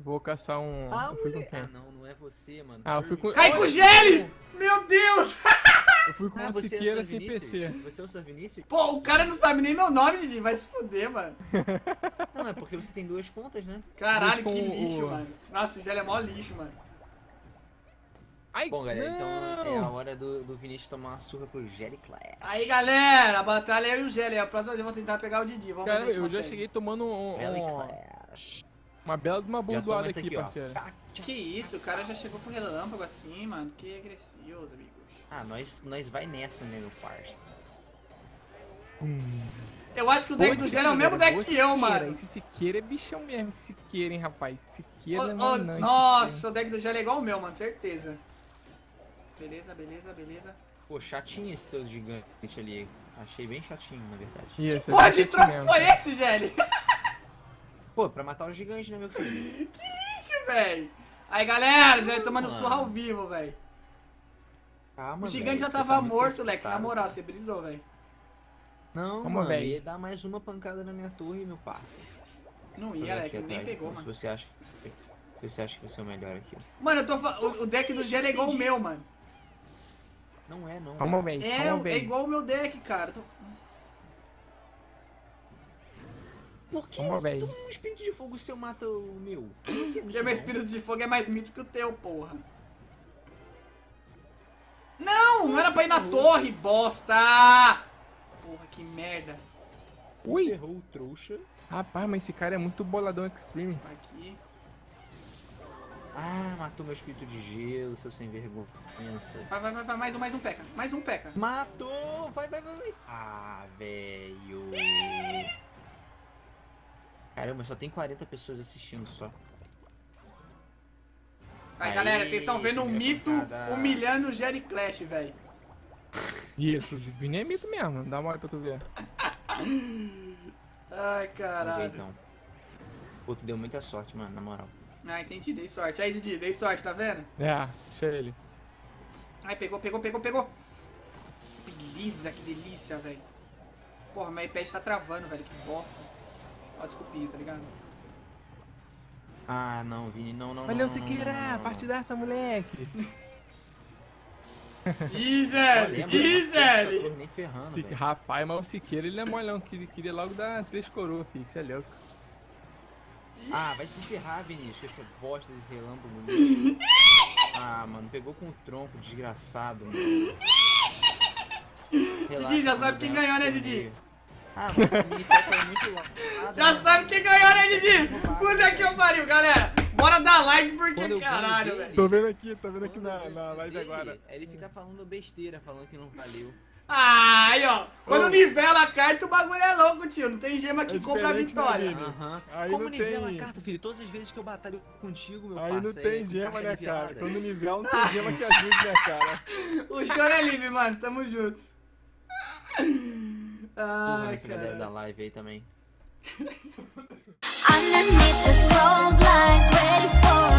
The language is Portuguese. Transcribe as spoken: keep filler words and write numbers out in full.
Vou caçar um... Ah, eu fui com moleque. quem? Ah, não, não é você, mano. Ah, eu fui com... Cai com o Gelli! Meu Deus! Eu fui com Ah, uma você é o Siqueira Sir sem P Vinícius? C. Você é o Sir Vinícius? Pô, o cara não sabe nem meu nome, Didi. Vai se fuder, mano. Não, é porque você tem duas contas, né? Caralho, Com que o- lixo, mano. Nossa, o Gelli é mó lixo, mano. Ai, Bom, galera, então é a não. hora do, do Vinícius tomar uma surra pro Jelly Clash. Aí, galera, a batalha é eu e o Gelli. A próxima vez eu vou tentar pegar o Didi. Vamos Cara, ver se eu já consegue. cheguei tomando um, Jelly um- Clash. uma bela de uma Já toma bordoada esse aqui, aqui, ó. parceiro. Que isso, o cara já chegou com relâmpago assim, mano. Que agressivo, amigos. Ah, nós, nós vai nessa, né, meu parça? Eu acho que o deck do Gelli é o mesmo deck que eu, mano. Esse Siqueira é bichão mesmo, esse Siqueira, hein, rapaz. Siqueira Ô, é ô, manante. nossa, o deck do Gelli é igual o meu, mano. Certeza. Beleza, beleza, beleza. Pô, chatinho esse seu gigante ali. Achei bem chatinho, na verdade. Isso, Porra, esse de é troco mesmo. foi esse, Gelli? Pô, pra matar o gigante, né, meu filho? Ixi, velho. Aí, galera, o Gelli tomando Mano. surra ao vivo, velho. Calma, O gigante velho, já você tava tá muito morto, Leque. Na precipitado. moral, você brisou, velho. Não, Calma, mano, velho. ia dar mais uma pancada na minha torre, meu parça. Não Deixa ia, eu ver Leque. aqui Nem atrás, pegou, se mano. Você acha, se você acha que vai ser o melhor aqui. Mano, eu tô fa... o, o deck do Gelli é igual o meu, mano. Não é, não. Calma, velho, É, calma, é velho. igual o meu deck, cara. Eu tô... Nossa. Por que Calma, velho. um espírito de fogo seu mata o meu? Eu não entendo Porque isso, meu não. espírito de fogo é mais mito que o teu, porra. Não, não era pra ir na torre, bosta! Porra, que merda. Ui, Errou o trouxa. rapaz, mas esse cara é muito boladão extreme. Aqui. Ah, matou meu espírito de gelo, seu sem vergonha. Vai, vai, vai, vai. Mais um, mais um peca. Mais um peca. Matou! Vai, vai, vai, vai. Ah, velho. Caramba, só tem quarenta pessoas assistindo só. Aí, Aí, galera, vocês estão vendo um primeira mito pancada. humilhando o Jerry Clash, velho. Isso, o Vini é mito mesmo, dá uma olhada pra tu ver. Ai, Vamos ver caralho. então. Pô, tu deu muita sorte, mano, na moral. Ah, entendi, dei sorte. Aí, Didi, dei sorte, tá vendo? É, deixa ele. Ai, pegou, pegou, pegou, pegou. Beleza, que delícia, velho. Porra, meu iPad tá travando, velho, que bosta. Ó, desculpinha, tá ligado? Ah, não, Vini, não, não, Valeu, não, não, não, Siqueira, não, não, não. partidaça, moleque. Ih, Olha, Gelli, mano, ih, não acerta a Gelli. torre nem ferrando, Sique- velho. Rapaz, mas o Siqueira ele é molhão, que ele queria logo dar três coroas, filho, isso é louco. Ah, vai se ferrar, Vinícius, com essa bosta desse relâmpago. Né? Ah, mano, pegou com o tronco, desgraçado, mano. Relaxa, Didi, já mano, sabe quem ganhar ganhou, né, esse Didi? torneio. Ah, mas esse mini pack é muito lá. Já sabe quem ganhou, né, Didi? Puta que eu pariu, galera. Bora dar like, porque Quando eu ganho caralho, dele- velho. Tô vendo aqui, tô vendo aqui Quando eu na, ganho na live dele, agora. Ele fica falando besteira, falando que não valeu. Ah, aí, ó. Quando Ô. nivela a carta, o bagulho é louco, tio. Não tem gema que É compra a diferente, né, vitória. Vini? Aham. Aí Como não nivela tem- a carta, filho? Todas as vezes que eu batalho contigo, meu Aí não parça, tem é com gema, carta né, cara? nivelada. Quando nível não tem gema que ajude, né, cara? O choro é livre, mano. Tamo juntos. Porra, Ai, nessa galera da cara. live aí também. Underneath the strobe lights, ready for